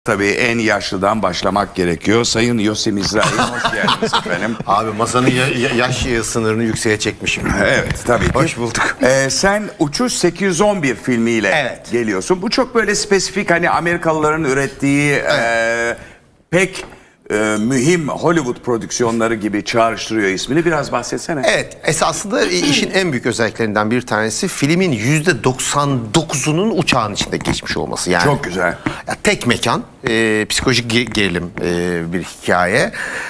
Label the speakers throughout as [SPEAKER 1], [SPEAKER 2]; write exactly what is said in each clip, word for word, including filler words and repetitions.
[SPEAKER 1] Tabii en yaşlıdan başlamak gerekiyor. Sayın Yossi Mizrahi, hoş geldiniz efendim.
[SPEAKER 2] Abi masanın ya yaş sınırını yükseğe çekmişim.
[SPEAKER 1] Evet, tabii ki.
[SPEAKER 2] Hoş bulduk.
[SPEAKER 1] Ee, sen Uçuş sekiz yüz on bir filmiyle
[SPEAKER 2] Evet.
[SPEAKER 1] geliyorsun. Bu çok böyle spesifik, hani Amerikalıların ürettiği evet. e, pek e, mühim Hollywood prodüksiyonları gibi çağrıştırıyor ismini. Biraz bahsetsene.
[SPEAKER 2] Evet, esasında işin en büyük özelliklerinden bir tanesi filmin yüzde doksan dokuzunun uçağın içinde geçmiş olması. Yani
[SPEAKER 1] çok güzel.
[SPEAKER 2] Ya, tek mekan, e, psikolojik ge gerilim e, bir hikaye.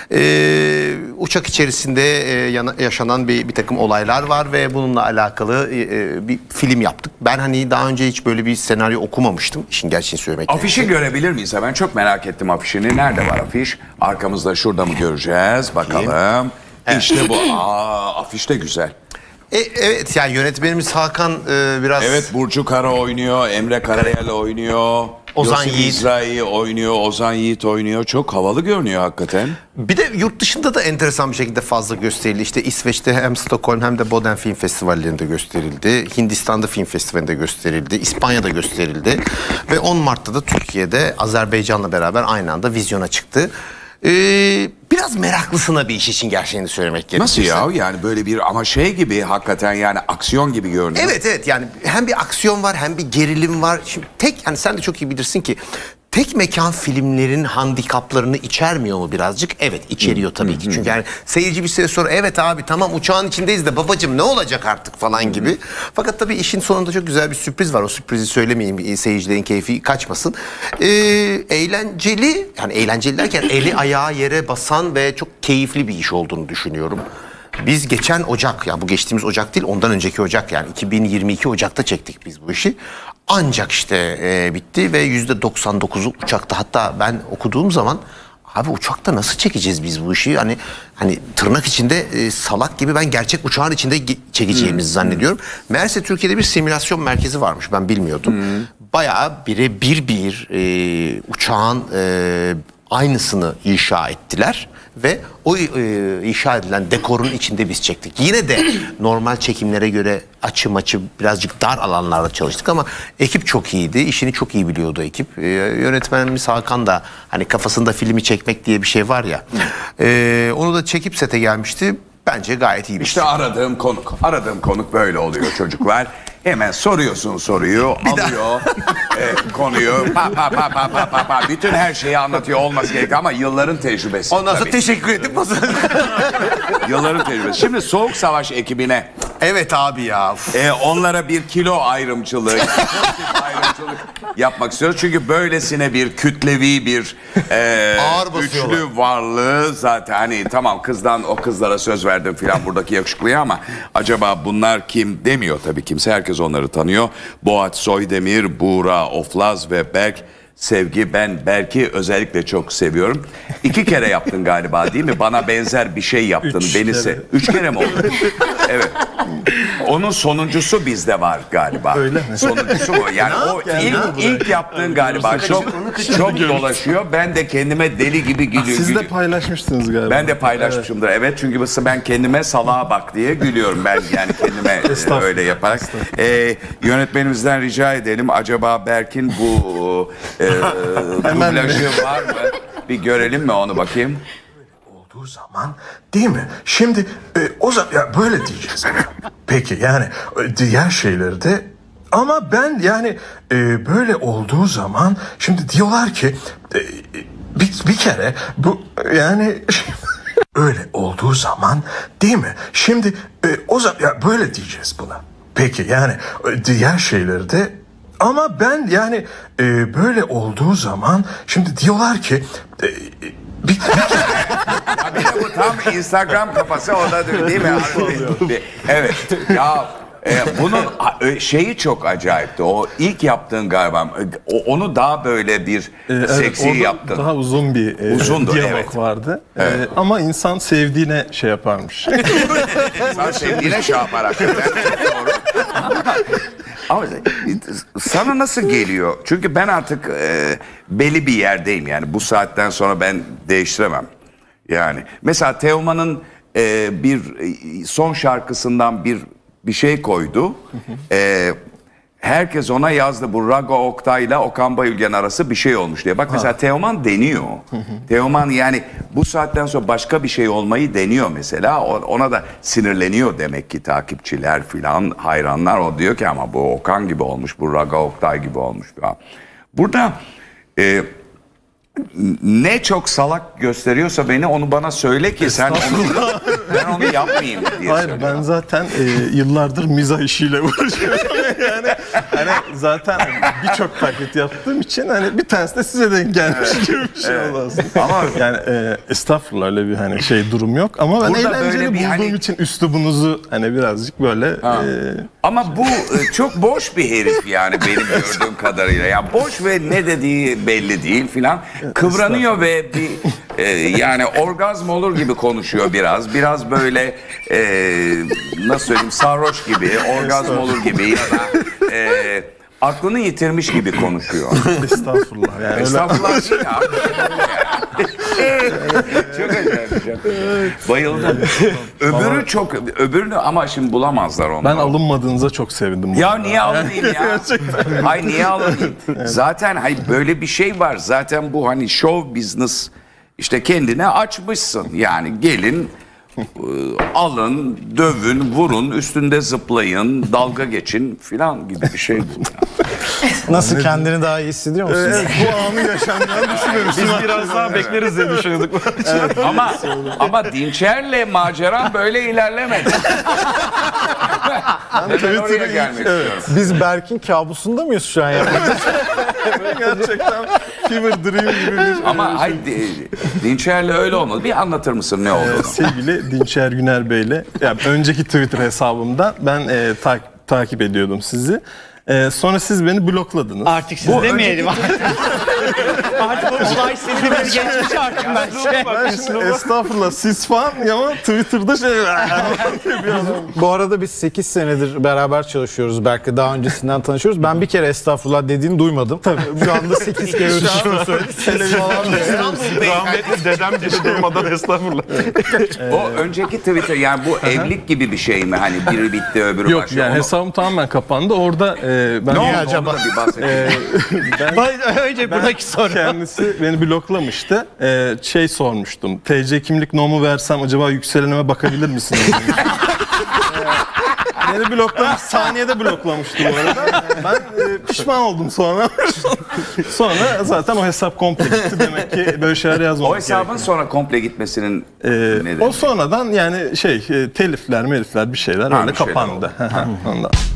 [SPEAKER 2] E, uçak içerisinde e, yana, yaşanan bir, bir takım olaylar var ve bununla alakalı e, bir film yaptık. Ben hani daha önce hiç böyle bir senaryo okumamıştım. İşin gerçeğini söylemek gerekirse.
[SPEAKER 1] Afişi görebilir miyiz? Ben çok merak ettim afişini. Nerede var afiş? Arkamızda, şurada mı göreceğiz? Bakalım. Evet. İşte bu. Aa, afiş de güzel.
[SPEAKER 2] E, evet, yani yönetmenimiz Hakan e, biraz...
[SPEAKER 1] Evet, Burcu Kara oynuyor, Emre Karayel oynuyor.
[SPEAKER 2] Ozan
[SPEAKER 1] Yossi
[SPEAKER 2] Yiğit.
[SPEAKER 1] Mizrahi oynuyor, Ozan Yiğit oynuyor. Çok havalı görünüyor hakikaten.
[SPEAKER 2] Bir de yurt dışında da enteresan bir şekilde fazla gösterildi. İşte İsveç'te hem Stockholm hem de Boden Film Festivallerinde gösterildi. Hindistan'da film festivalinde gösterildi. İspanya'da gösterildi. Ve on Mart'ta da Türkiye'de Azerbaycan'la beraber aynı anda vizyona çıktı. Ee, biraz meraklısına bir iş için gerçeğini söylemek gerekirse.
[SPEAKER 1] Nasıl ya? Yani böyle bir ama şey gibi hakikaten, yani aksiyon gibi görünüyor.
[SPEAKER 2] Evet evet, yani hem bir aksiyon var hem bir gerilim var. Şimdi tek, hani sen de çok iyi bilirsin ki tek mekan filmlerin handikaplarını içermiyor mu birazcık? Evet, içeriyor tabii ki. Çünkü yani seyirci bir süre sonra evet abi tamam uçağın içindeyiz de babacım ne olacak artık falan gibi. Fakat tabii işin sonunda çok güzel bir sürpriz var. O sürprizi söylemeyeyim, seyircilerin keyfi kaçmasın. Ee, eğlenceli, yani eğlenceli derken eli ayağı yere basan ve çok keyifli bir iş olduğunu düşünüyorum. Biz geçen Ocak, yani bu geçtiğimiz Ocak değil, ondan önceki Ocak, yani iki bin yirmi iki Ocak'ta çektik biz bu işi. Ancak işte e, bitti ve yüzde doksan dokuzu uçakta. Hatta ben okuduğum zaman abi uçakta nasıl çekeceğiz biz bu işi? Hani hani tırnak içinde e, salak gibi ben gerçek uçağın içinde çekeceğimizi hmm. zannediyorum. Meğerse Türkiye'de bir simülasyon merkezi varmış, ben bilmiyordum. Hmm. Bayağı bire bir bir e, uçağın e, aynısını inşa ettiler. Ve o e, inşa edilen dekorun içinde biz çektik. Yine de normal çekimlere göre açı maçı birazcık dar alanlarda çalıştık ama ekip çok iyiydi. İşini çok iyi biliyordu ekip. E, yönetmenimiz Hakan da hani kafasında filmi çekmek diye bir şey var ya. E, onu da çekip sete gelmişti. Bence gayet iyi bir
[SPEAKER 1] İşte
[SPEAKER 2] şey.
[SPEAKER 1] aradığım konuk. Aradığım konuk böyle oluyor çocuklar. Hemen soruyorsun soruyu, bir alıyor e, konuyu, pa pa pa pa pa pa pa, bütün her şeyi anlatıyor olması gerekiyor ama yılların tecrübesi.
[SPEAKER 2] Ondan sonra teşekkür edip
[SPEAKER 1] yılların tecrübesi. Şimdi Soğuk Savaş ekibine.
[SPEAKER 2] Evet abi ya.
[SPEAKER 1] E, onlara bir kilo ayrımcılığı, ayrımcılık yapmak istiyoruz. Çünkü böylesine bir kütlevi bir e, güçlü varlığı zaten, hani tamam kızdan o kızlara söz verdim filan buradaki yakışıklıya ama acaba bunlar kim demiyor tabii kimse. Herkes onları tanıyor. Boğaç Soydemir, Buğra Oflaz ve Berk Sevgi. Ben Berk'i özellikle çok seviyorum. İki kere yaptın galiba değil mi? Bana benzer bir şey yaptın. Üç Beni kere. Üç kere mi oldu? Evet. Onun sonuncusu bizde var galiba. Öyle mi? Sonuncusu mu? Yani o ilk, ilk yaptığın galiba çok çok dolaşıyor. Ben de kendime deli gibi gülüyorum.
[SPEAKER 3] Siz de paylaşmıştınız galiba.
[SPEAKER 1] Ben de paylaşmışımdır. Evet, evet, çünkü ben kendime salağa bak diye gülüyorum ben, yani kendime öyle yaparak. Ee, yönetmenimizden rica edelim. Acaba Berk'in bu e, dublajı var mı? Bir görelim mi onu, bakayım.
[SPEAKER 4] Olduğu zaman değil mi? Şimdi e, o zaman ya böyle diyeceğiz. Peki yani e, diğer şeyleri de, ama ben yani e, böyle olduğu zaman şimdi diyorlar ki e, bir, bir kere bu yani öyle olduğu zaman değil mi? Şimdi e, o zaman ya böyle diyeceğiz buna. Peki yani e, diğer şeyleri de, ama ben yani e, böyle olduğu zaman şimdi diyorlar ki e, bir, bir
[SPEAKER 1] ya bir de bu tam Instagram kafası, o da değil mi? Evet. Ya e, bunun şeyi çok acayipti. O ilk yaptığın galiba, o, onu daha böyle bir
[SPEAKER 3] ee,
[SPEAKER 1] seksi
[SPEAKER 3] evet,
[SPEAKER 1] yaptın.
[SPEAKER 3] Daha uzun bir e,
[SPEAKER 1] Uzundu,
[SPEAKER 3] diyalog
[SPEAKER 1] evet.
[SPEAKER 3] vardı.
[SPEAKER 1] Evet.
[SPEAKER 3] E, ama insan sevdiğine şey yaparmış.
[SPEAKER 1] İnsan sevdiğine şey yapar hakikaten. Doğru. Ama sana nasıl geliyor? Çünkü ben artık e, belli bir yerdeyim, yani bu saatten sonra ben değiştiremem. Yani mesela Teoman'ın e, bir son şarkısından bir bir şey koydu. E, herkes ona yazdı, bu Rago Oktay'la Okan Bayülgen arası bir şey olmuş diye. Bak mesela ha. Teoman deniyor. Teoman yani bu saatten sonra başka bir şey olmayı deniyor mesela. Ona da sinirleniyor demek ki takipçiler filan, hayranlar. O diyor ki ama bu Okan gibi olmuş, bu Rago Oktay gibi olmuş falan. Burada e, ne çok salak gösteriyorsa beni onu bana söyle ki sen onu, ben onu yapmayayım diye.
[SPEAKER 3] Hayır,
[SPEAKER 1] söylüyorum.
[SPEAKER 3] ben zaten e, yıllardır mizah işiyle uğraşıyorum. Yani hani zaten birçok taklit yaptığım için hani bir tanesi de size denk gelmiş gibi bir şey evet. oldu aslında. Ama yani e, estağfurullah öyle bir hani şey durum yok ama ben burada eğlenceli bulduğum hani... için üslubunuzu hani birazcık böyle e...
[SPEAKER 1] ama bu e, çok boş bir herif yani benim gördüğüm kadarıyla. Yani boş ve ne dediği belli değil filan. Kıvranıyor ve bir e, yani orgazm olur gibi konuşuyor biraz. Biraz böyle e, nasıl söyleyeyim sarhoş gibi, orgazm olur gibi ya da e, aklını yitirmiş gibi konuşuyor.
[SPEAKER 3] Estağfurullah. Yani
[SPEAKER 1] Estağfurullah değil abi. Çok acayip. Bayıldım. Öbürü çok, öbürünü ama şimdi bulamazlar onu.
[SPEAKER 3] Ben alınmadığınıza çok sevindim.
[SPEAKER 1] Ya niye alınayım ya? Hayır niye alınayım? Evet. Zaten hayır böyle bir şey var. Zaten bu hani show business işte kendine açmışsın. Yani gelin alın, dövün, vurun, üstünde zıplayın, dalga geçin filan gibi bir şey bu. Yani.
[SPEAKER 5] Nasıl kendini daha iyi hissediyor musun?
[SPEAKER 3] Evet, bu anı yaşanacağını düşünüyoruz.
[SPEAKER 5] Biz biraz daha bekleriz diye düşünüyorduk.
[SPEAKER 1] Evet. Ama ama Dinçer'le macera böyle ilerlemedi. Ben oraya gelmek evet. istiyorum.
[SPEAKER 5] Biz Berk'in kabusunda mıyız şu an ya?
[SPEAKER 3] Gerçekten fever dream gibi bir...
[SPEAKER 1] Ama haydi Dinçer'le öyle olmadı. Bir anlatır mısın ne olduğunu?
[SPEAKER 3] Ee, sevgili Dinçer Güner Bey'le yani önceki Twitter hesabımdan ben e, ta takip ediyordum sizi. Ee, sonra siz beni blokladınız.
[SPEAKER 6] Artık siz bu demeyelim. Önceki... artık o olay seni bir geçmiş artık bence.
[SPEAKER 3] Ben şimdi estağfurullah siz falan ama Twitter'da şey...
[SPEAKER 5] Bu arada biz sekiz senedir beraber çalışıyoruz. Berk'le daha öncesinden tanışıyoruz. Ben bir kere estağfurullah dediğini duymadım. Tabii. Şu anda sekiz kere şunu söyledim.
[SPEAKER 3] Rahmetli dedem gibi durmadan estağfurullah.
[SPEAKER 1] O önceki Twitter yani bu evlilik gibi bir şey mi? Hani biri bitti öbürü
[SPEAKER 3] yok,
[SPEAKER 1] başlıyor.
[SPEAKER 3] Yok yani hesabım tamamen kapandı. Orada e, ben...
[SPEAKER 1] Ne oldu acaba? Bir bahsedelim.
[SPEAKER 6] ben... Önce buradaki soru.
[SPEAKER 3] Kendisi beni bloklamıştı. Ee, şey sormuştum. T C kimlik nomu versem acaba yükselenime bakabilir misiniz? ee, beni bloklamış. Saniyede bloklamıştı bu arada. Ben e, pişman oldum sonra. Sonra zaten o hesap komple gitti. Demek ki böyle şeyler yazmamak
[SPEAKER 1] O hesabın
[SPEAKER 3] gerekiyor.
[SPEAKER 1] sonra komple gitmesinin
[SPEAKER 3] ee,
[SPEAKER 1] nedeni?
[SPEAKER 3] O sonradan yani şey telifler melifler bir şeyler
[SPEAKER 1] ha,
[SPEAKER 3] öyle
[SPEAKER 1] bir şeyler
[SPEAKER 3] kapandı. Ondan.